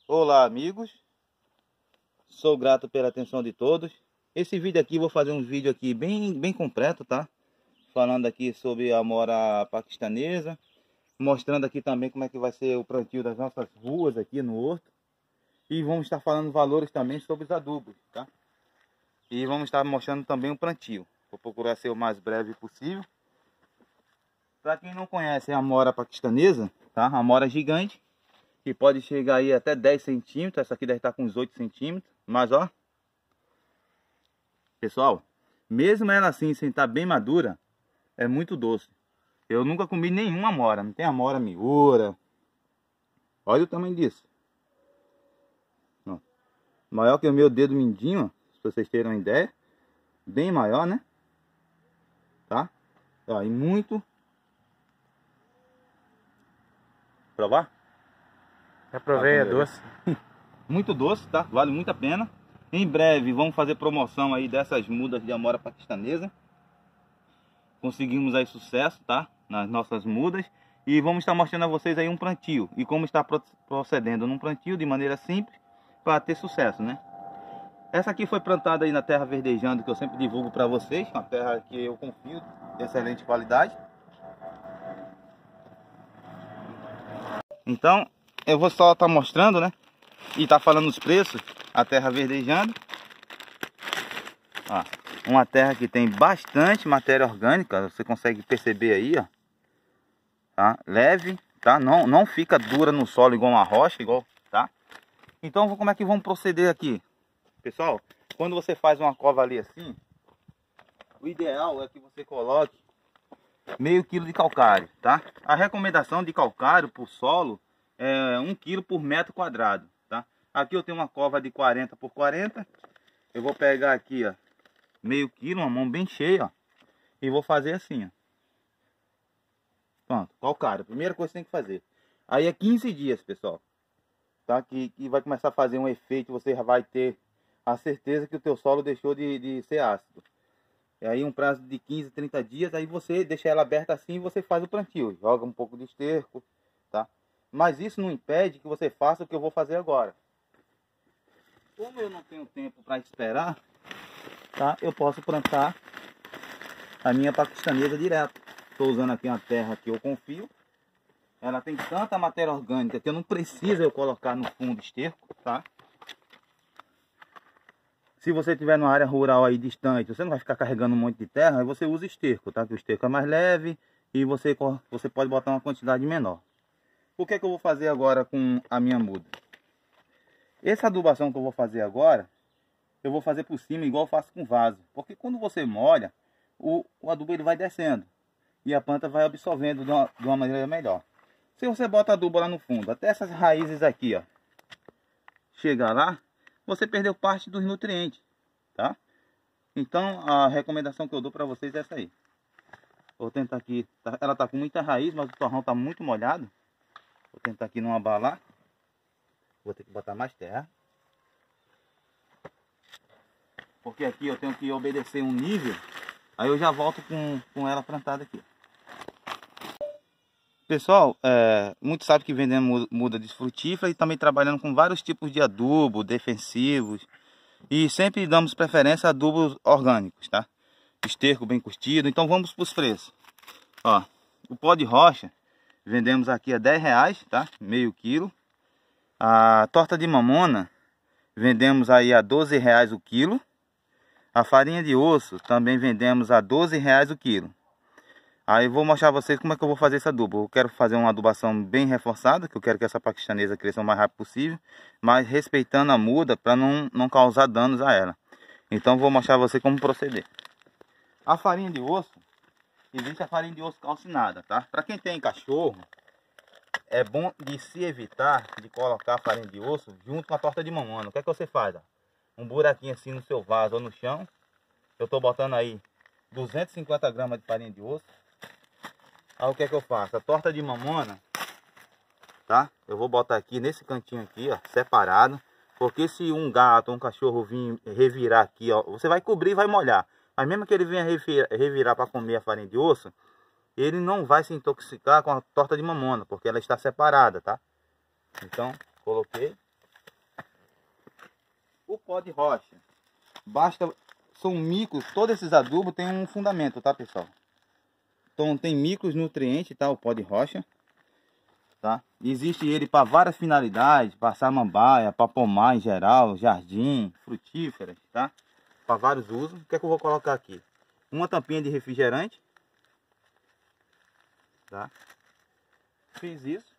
Olá amigos, sou grato pela atenção de todos. Esse vídeo aqui, vou fazer um vídeo aqui bem completo, tá? Falando aqui sobre a amora paquistanesa, mostrando aqui também como é que vai ser o plantio das nossas ruas aqui no horto. E vamos estar falando valores também sobre os adubos, tá? E vamos estar mostrando também o plantio. Vou procurar ser o mais breve possível. Para quem não conhece a amora paquistanesa, tá? A amora gigante, que pode chegar aí até 10 centímetros. Essa aqui deve estar com uns 8 centímetros. Mas ó, pessoal, mesmo ela assim, sem estar bem madura, é muito doce. Eu nunca comi nenhuma amora. Não tem amora miura. Olha o tamanho disso. Ó, maior que o meu dedo mindinho, se vocês terem uma ideia. Bem maior, né? Tá? Ó, e muito... Provar? Já provei, é doce. Muito doce, tá? Vale muito a pena. Em breve vamos fazer promoção aí dessas mudas de amora paquistanesa. Conseguimos aí sucesso, tá? Nas nossas mudas. E vamos estar mostrando a vocês aí um plantio. E como está procedendo num plantio de maneira simples para ter sucesso, né? Essa aqui foi plantada aí na terra verdejando, que eu sempre divulgo para vocês. Uma terra que eu confio, de excelente qualidade. Então, eu vou só estar mostrando, né? E tá falando os preços. A terra verdejando. Ó, uma terra que tem bastante matéria orgânica. Você consegue perceber aí, ó. Tá? Leve, tá? Não fica dura no solo igual uma rocha, igual, tá? Então, como é que vamos proceder aqui? Pessoal, quando você faz uma cova ali assim, o ideal é que você coloque meio quilo de calcário, tá? A recomendação de calcário por solo é 1 quilo por metro quadrado, tá? Aqui eu tenho uma cova de 40 por 40. Eu vou pegar aqui, ó, meio quilo, uma mão bem cheia, ó, e vou fazer assim, ó. Pronto, calcário, primeira coisa que você tem que fazer. Aí é 15 dias, pessoal, tá? Que vai começar a fazer um efeito, você já vai ter a certeza que o teu solo deixou de ser ácido. E aí um prazo de 15, 30 dias, aí você deixa ela aberta assim e você faz o plantio. Joga um pouco de esterco, tá? Mas isso não impede que você faça o que eu vou fazer agora. Como eu não tenho tempo para esperar, tá? Eu posso plantar a minha paquistanesa direto. Estou usando aqui uma terra que eu confio. Ela tem tanta matéria orgânica que eu não preciso eu colocar no fundo esterco, tá? Se você tiver numa área rural aí distante, você não vai ficar carregando um monte de terra, aí você usa esterco, tá? Que o esterco é mais leve e você pode botar uma quantidade menor. O que é que eu vou fazer agora com a minha muda? Essa adubação que eu vou fazer agora, eu vou fazer por cima igual eu faço com vaso. Porque quando você molha, o adubo ele vai descendo e a planta vai absorvendo de uma maneira melhor. Se você bota adubo lá no fundo, até essas raízes aqui, ó, chegar lá, você perdeu parte dos nutrientes, tá? Então a recomendação que eu dou para vocês é essa aí. Vou tentar aqui, ela tá com muita raiz, mas o torrão tá muito molhado. Vou tentar aqui não abalar. Vou ter que botar mais terra. Porque aqui eu tenho que obedecer um nível. Aí eu já volto com ela plantada aqui. Pessoal, muitos sabem que vendemos muda desfrutífera e também trabalhando com vários tipos de adubo, defensivos. E sempre damos preferência a adubos orgânicos, tá? Esterco bem curtido. Então vamos para os preços. Ó, o pó de rocha vendemos aqui a R$10, tá? Meio quilo. A torta de mamona vendemos aí a R$12 o quilo. A farinha de osso também vendemos a R$12 o quilo. Aí vou mostrar a vocês como é que eu vou fazer esse adubo. Eu quero fazer uma adubação bem reforçada, que eu quero que essa paquistanesa cresça o mais rápido possível, mas respeitando a muda para não causar danos a ela. Então vou mostrar a vocês como proceder. A farinha de osso, existe a farinha de osso calcinada, tá? Para quem tem cachorro, é bom de se evitar de colocar a farinha de osso junto com a torta de mamona. O que é que você faz? Ó? Um buraquinho assim no seu vaso ou no chão. Eu estou botando aí 250 gramas de farinha de osso. Aí o que é que eu faço? A torta de mamona, tá? Eu vou botar aqui nesse cantinho aqui, ó, separado. Porque se um gato ou um cachorro vir revirar aqui, ó, você vai cobrir e vai molhar. Mas mesmo que ele venha revirar para comer a farinha de osso, ele não vai se intoxicar com a torta de mamona, porque ela está separada, tá? Então, coloquei. o pó de rocha. Basta, são micros, todos esses adubos têm um fundamento, tá, pessoal? Então tem micronutrientes, tá, o pó de rocha, tá? Existe ele para várias finalidades, para samambaia, para pomar em geral, jardim, frutíferas, tá? Para vários usos. O que é que eu vou colocar aqui? Uma tampinha de refrigerante, tá? Fiz isso.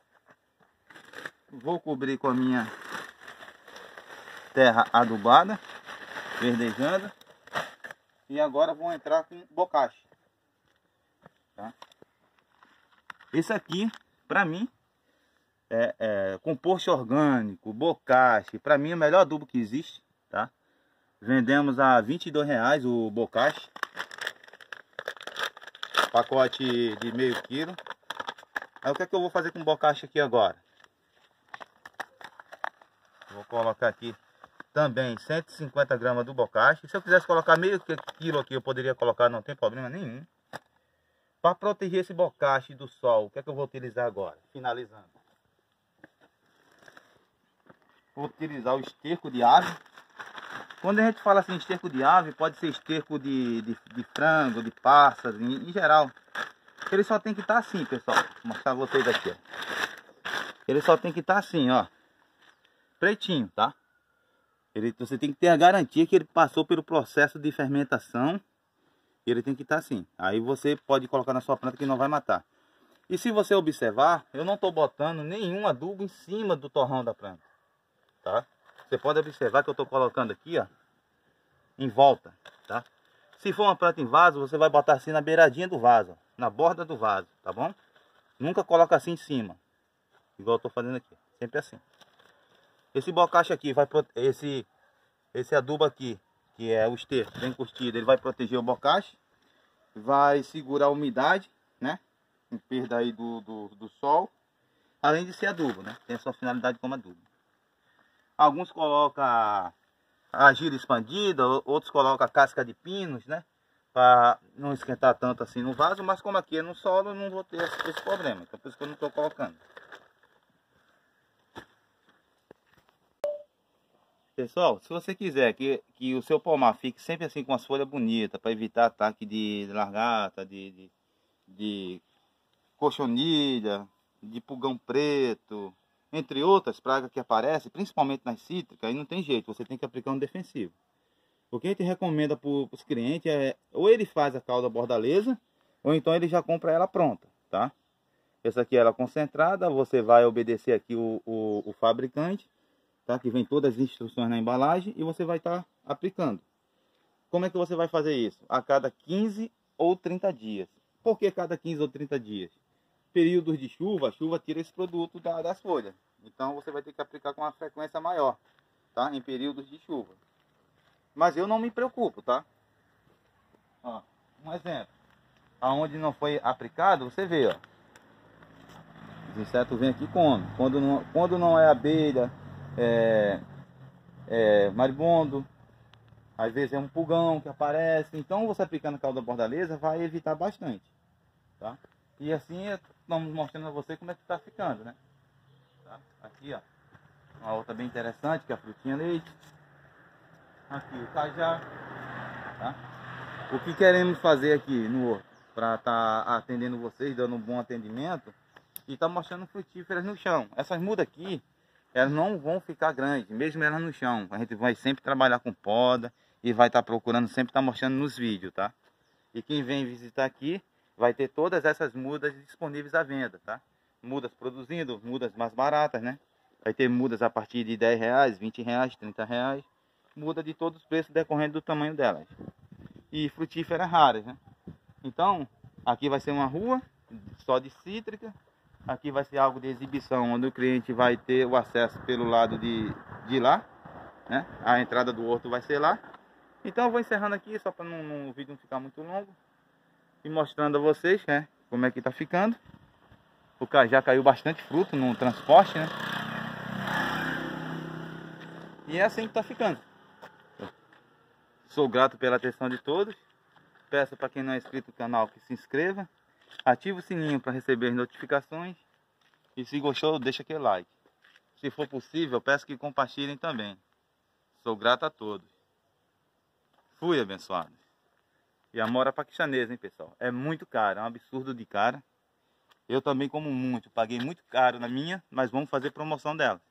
Vou cobrir com a minha terra adubada, verdejando. E agora vou entrar com bocache, tá? Esse aqui, para mim, é composto orgânico, bocache. Para mim é o melhor adubo que existe, tá? Vendemos a R$22 o bocache. Pacote de meio quilo. Aí o que é que eu vou fazer com o bocache aqui agora? Vou colocar aqui também 150 gramas do bocache. Se eu quisesse colocar meio quilo aqui, eu poderia colocar, não tem problema nenhum. Para proteger esse bocache do sol, o que é que eu vou utilizar agora? Finalizando. Vou utilizar o esterco de ave. Quando a gente fala assim, esterco de ave, pode ser esterco de frango, de pássaro, em geral. Ele só tem que estar assim, pessoal. Vou mostrar vocês aqui, ó. Ele só tem que estar assim, ó. Pretinho, tá? Você tem que ter a garantia que ele passou pelo processo de fermentação. Ele tem que estar assim. Aí você pode colocar na sua planta que não vai matar. E se você observar, eu não estou botando nenhum adubo em cima do torrão da planta, tá? Você pode observar que eu estou colocando aqui, ó, em volta, tá? Se for uma planta em vaso, você vai botar assim na beiradinha do vaso, ó, na borda do vaso, tá bom? Nunca coloca assim em cima, igual eu estou fazendo aqui, sempre assim. Esse bocache aqui vai esse adubo aqui, que é o esterco bem curtido, ele vai proteger o bocache, vai segurar a umidade, né? Em perda aí do sol, além de ser adubo, né? Tem a sua finalidade como adubo. Alguns colocam argila expandida, outros colocam casca de pinos, né? Para não esquentar tanto assim no vaso, mas como aqui é no solo, eu não vou ter esse problema. Então por isso que eu não estou colocando. Pessoal, se você quiser que o seu pomar fique sempre assim com as folhas bonitas, para evitar ataque de largata, de cochonilha, de pulgão preto, entre outras pragas que aparecem, principalmente nas cítricas, aí não tem jeito, você tem que aplicar um defensivo. O que a gente recomenda para os clientes é, ou ele faz a calda bordaleza, ou então ele já compra ela pronta, tá? Essa aqui é ela concentrada, você vai obedecer aqui o fabricante, tá? Que vem todas as instruções na embalagem e você vai estar aplicando. Como é que você vai fazer isso? A cada 15 ou 30 dias. Por que cada 15 ou 30 dias? Períodos de chuva, a chuva tira esse produto das folhas. Então você vai ter que aplicar com uma frequência maior, tá? Em períodos de chuva. Mas eu não me preocupo, tá? Ó, um exemplo. Aonde não foi aplicado, você vê, ó. Os insetos vêm aqui e comem. Quando não é abelha, maribondo, às vezes é um pulgão que aparece. Então você aplicando calda bordaleza vai evitar bastante, tá? E assim estamos mostrando a você como é que está ficando, né? Tá? Aqui, ó, uma outra bem interessante que é a frutinha leite. Aqui o cajá, tá? O que queremos fazer aqui no horto para estar atendendo vocês, dando um bom atendimento e tá mostrando frutíferas no chão. Essas mudas aqui, elas não vão ficar grandes, mesmo elas no chão. A gente vai sempre trabalhar com poda e vai estar procurando sempre estar mostrando nos vídeos, tá? E quem vem visitar aqui vai ter todas essas mudas disponíveis à venda, tá? Mudas produzindo, mudas mais baratas, né? Vai ter mudas a partir de R$10, R$20, R$30. Muda de todos os preços decorrendo do tamanho delas. E frutíferas raras, né? Então, aqui vai ser uma rua só de cítrica. Aqui vai ser algo de exibição, onde o cliente vai ter o acesso pelo lado de lá, né? A entrada do horto vai ser lá. Então eu vou encerrando aqui, só para o vídeo não ficar muito longo. E mostrando a vocês, né, como é que tá ficando. O cajá caiu bastante fruto no transporte, né? E é assim que tá ficando. Sou grato pela atenção de todos. Peço para quem não é inscrito no canal que se inscreva. Ative o sininho para receber as notificações. E se gostou, deixa aquele like. Se for possível, peço que compartilhem também. Sou grato a todos. Fui abençoado. E a mora paquistanesa, hein, pessoal? É muito caro, é um absurdo de cara. Eu também como muito, paguei muito caro na minha, mas vamos fazer promoção dela.